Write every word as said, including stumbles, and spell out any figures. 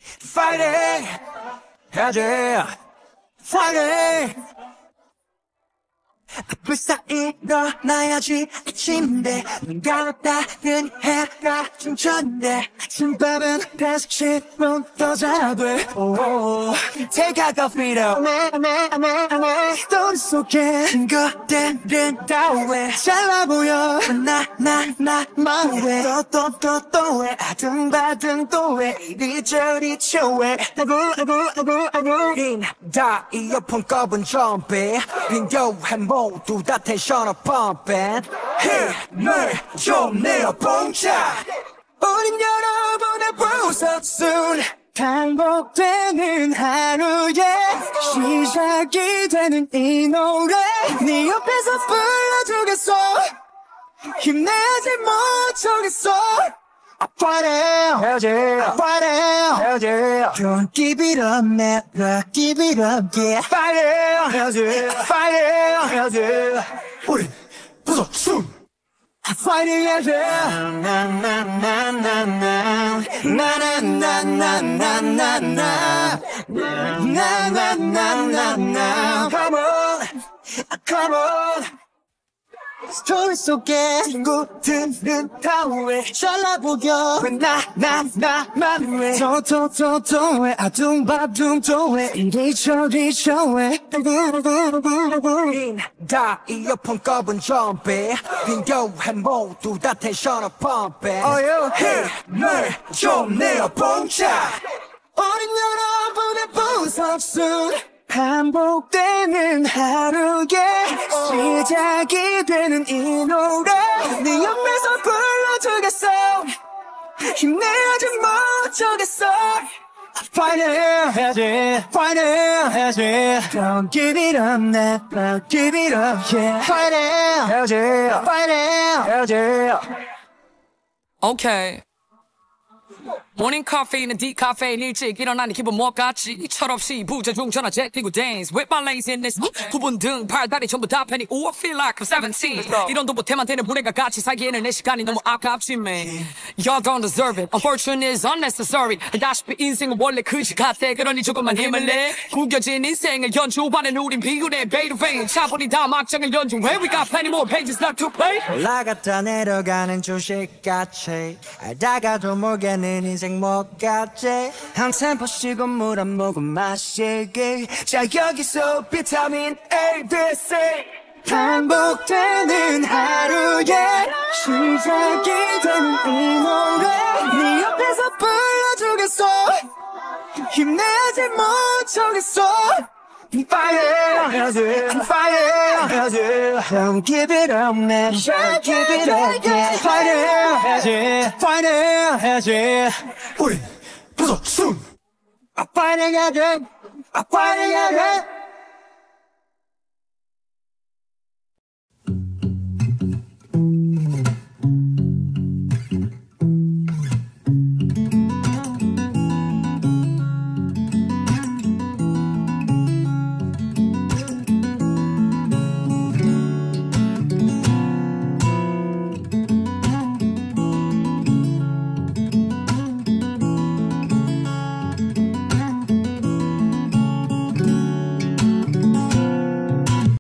Fighting 해야지 Fighting 불사 일어나야지 아침인데 눈 감았다는 해가 춤췄는데 아침밥은 다섯 시 분 더 자야 돼 Take out the freedom 스토리 속에 증거들은 다 왜 잘나 보여 나 나 나 마음에 또 또 또 왜 아등바등 또 왜 이리저리 쳐왜 아구 아구 아구 아구 다 이어폰 꼽은 좀비 빈교한 모두 다 텐션을 펌핑 힘을 좀 내어 봉자 우린 여러분의 보석순 반복되는 하루에 시작이 되는 이 노래 네 옆에서 불러주겠어 힘내지 못하겠어 Fighting 해야지 Fighting 해야지 Don't give it up never give it up yeah Fighting 해야지 Fighting 해야지 우리 부서춤 Fighting 해야지 나나나나나나나나나나나나나나나 Come on Come on 스토리 속에 친구들은 다 왜 잘나 보여 왜 나 나 나만 왜 더더더더 왜 아둥바둥 또 왜 이리저리 저왜 다 이어폰 꼽은 좀비 빈교한 모두 다 텐션을 펌핑 힘을 좀 내어 봉자 어린 여러분의 보석순 반복되는 하루에 시작이 되는 이 노래 네 옆에서 불러주겠어 힘내지 못하겠어 Fighting 해야지 Fighting 해야지 Don't give it up never give it up yeah Fighting 해야지 Fighting 해야지 Okay 모닝 카페인은 디카페인 일찍 일어나니 기분 뭐 같지 철없이 부재중 전화 제끼고 dance With my laziness 구분 등 팔다리 전부 다 패니 Ooh I feel like I'm seventeen 이런도 못해만 되는 분해가 같이 살기에는 내 시간이 너무 아깝지 man Y'all don't deserve it Unfortunate is unnecessary 알다시피 인생은 원래 그지 같대 그러니 조금만 힘을 내 구겨진 인생을 연주하는 우린 비운의 베이트베인 차분히 다음 악장을 연주해 We got plenty more pages left to play 올라갔다 내려가는 주식같이 알다가도 모르겠는 인생 못 같지 한 템포 쉬고 물 한 모금 마시기 자 여기서 비타민 A, B, C 반복되는 하루에 시작이 되는 이 노래 네 옆에서 불러주겠어 힘내지 못하겠어 Fighting 해야지 Fighting 해야지 Don't give it up man Don't give it up yeah Fighting 해야지 Fighting 해야지 우리 부서춤 Fighting 해야지 Fighting 해야지